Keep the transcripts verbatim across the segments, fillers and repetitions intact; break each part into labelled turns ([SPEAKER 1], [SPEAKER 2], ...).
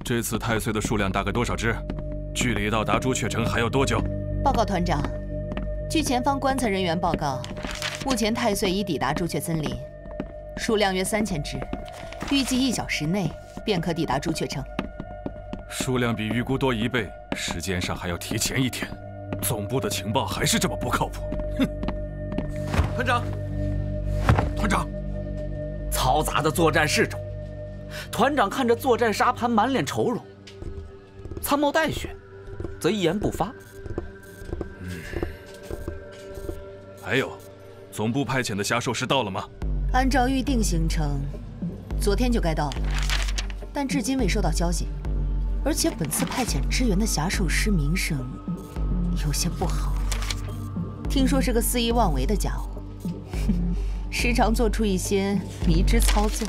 [SPEAKER 1] 这次太岁的数量大概多少只？距离到达朱雀城还有多久？
[SPEAKER 2] 报告团长，据前方观测人员报告，目前太岁已抵达朱雀森林，数量约三千只，预计一小时内便可抵达朱雀城。
[SPEAKER 1] 数量比预估多一倍，时间上还要提前一天。总部的情报还是这么不靠谱。哼！团长，团长，
[SPEAKER 3] 嘈杂的作战室中，团长看着作战沙盘，满脸愁容。参谋戴雪则一言不发。
[SPEAKER 1] 嗯，还有，总部派遣的侠兽师到了吗？
[SPEAKER 2] 按照预定行程，昨天就该到了，但至今未收到消息。而且本次派遣支援的侠兽师名声有些不好，听说是个肆意妄为的家伙，时常做出一些迷之操作。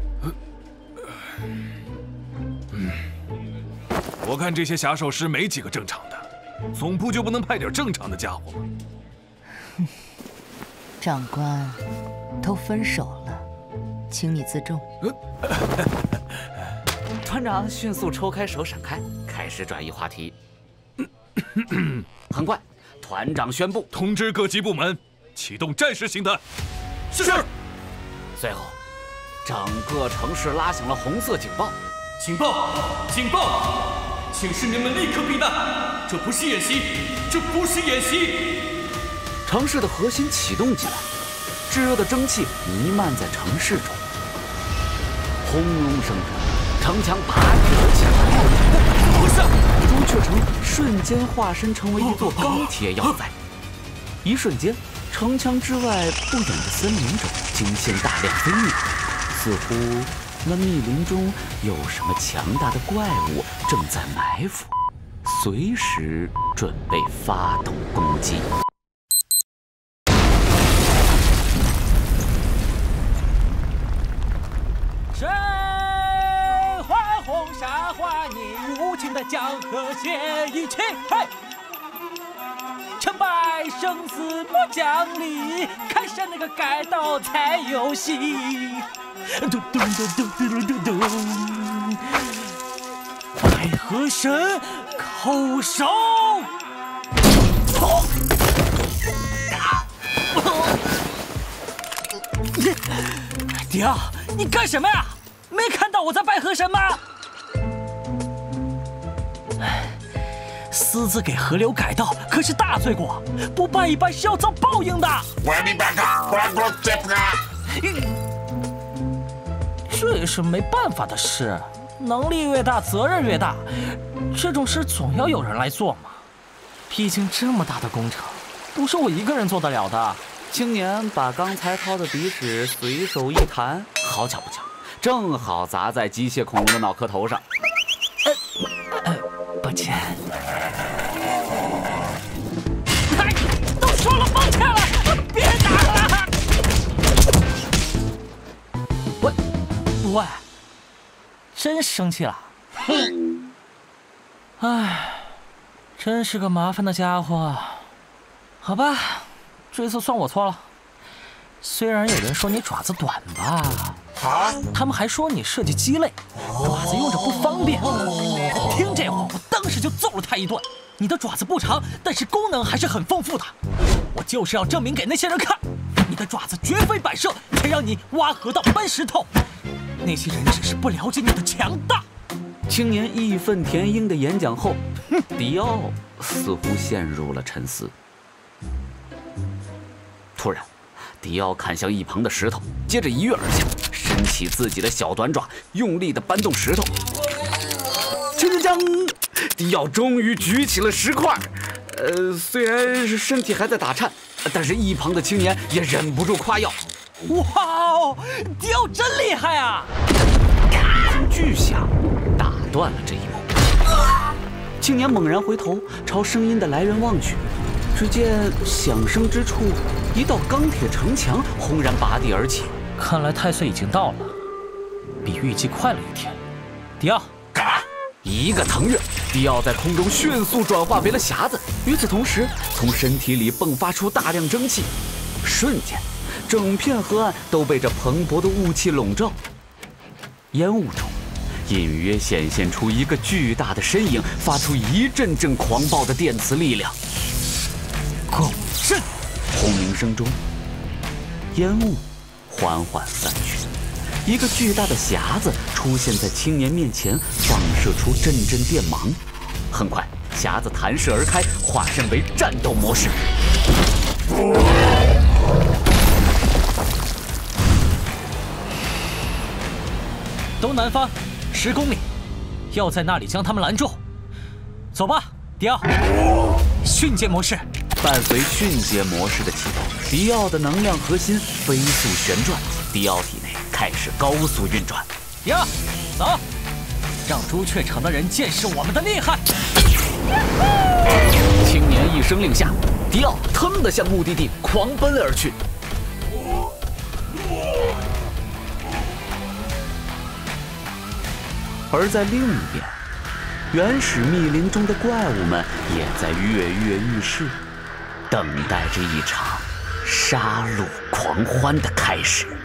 [SPEAKER 1] 嗯，我看这些侠兽师没几个正常的，总部就不能派点正常的家伙吗？
[SPEAKER 2] 长官，都分手了，请你自重。
[SPEAKER 3] 团长迅速抽开手，闪开，开始转移话题。很快，团长宣布
[SPEAKER 1] 通知各级部门启动战时形态。
[SPEAKER 3] 是。随后，整个城市拉响了红色警报。
[SPEAKER 4] 警报！警报！请市民们立刻避难！这不是演习，这不是演习！
[SPEAKER 3] 城市的核心启动起来，炙热的蒸汽弥漫在城市中，轰隆声中。城墙拔地而起，不是，朱雀城瞬间化身成为一座钢铁要塞。一瞬间，城墙之外不远的森林中惊现大量飞鸟，似乎那密林中有什么强大的怪物正在埋伏，随时准备发动攻击。
[SPEAKER 5] 谁？红沙华你无情的江河写一曲，嘿！成败生死莫讲理，看上那个改刀才有戏。嘟嘟嘟嘟嘟嘟嘟，百合神口手。迪奥，你干什么呀？没看到我在拜河神吗？私自给河流改道可是大罪过，不拜一拜是要遭报应的。这也是没办法的事，能力越大责任越大，这种事总要有人来做嘛。毕竟这么大的工程，不是我一个人做得了的。
[SPEAKER 3] 青年把刚才掏的鼻屎随手一弹，好巧不巧，正好砸在机械恐龙的脑壳头上。
[SPEAKER 5] 呃，呃，抱歉。哎，都说了抱歉了，别打了。喂，喂，真生气了？哼。哎，真是个麻烦的家伙。好吧。这次算我错了，虽然有人说你爪子短吧，啊，他们还说你设计鸡肋，爪子用着不方便。听这话，我当时就揍了他一顿。你的爪子不长，但是功能还是很丰富的。我就是要证明给那些人看，你的爪子绝非摆设，才让你挖河道搬石头。那些人只是不了解你的强大。
[SPEAKER 3] 青年义愤填膺的演讲后，迪奥似乎陷入了沉思。突然，迪奥看向一旁的石头，接着一跃而下，伸起自己的小短爪，用力地搬动石头。锵锵锵！迪奥终于举起了石块。呃，虽然是身体还在打颤，但是一旁的青年也忍不住夸耀：“
[SPEAKER 5] 哇哦，迪奥真厉害啊！”
[SPEAKER 3] 巨响打断了这一幕。青年猛然回头，朝声音的来源望去。只见响声之处，一道钢铁城墙轰然拔地而起。
[SPEAKER 5] 看来太岁已经到了，比预计快了一天。迪奥，
[SPEAKER 3] 干嘛？一个腾跃，迪奥在空中迅速转化为了匣子。与此同时，从身体里迸发出大量蒸汽，瞬间，整片河岸都被这蓬勃的雾气笼罩。烟雾中， 隐约显现出一个巨大的身影，发出一阵阵狂暴的电磁力量。
[SPEAKER 5] 共振！
[SPEAKER 3] 轰鸣声中，烟雾缓缓散去，一个巨大的匣子出现在青年面前，放射出阵阵电芒。很快，匣子弹射而开，化身为战斗模式。
[SPEAKER 5] 东南方十公里，要在那里将他们拦住。走吧，迪奥。迅捷模式。
[SPEAKER 3] 伴随迅捷模式的启动，迪奥的能量核心飞速旋转，迪奥体内开始高速运转。
[SPEAKER 5] 迪奥，走，让朱雀城的人见识我们的厉害。
[SPEAKER 3] 青年一声令下，迪奥腾地向目的地狂奔而去。而在另一边，原始密林中的怪物们也在跃跃欲试，等待着一场杀戮狂欢的开始。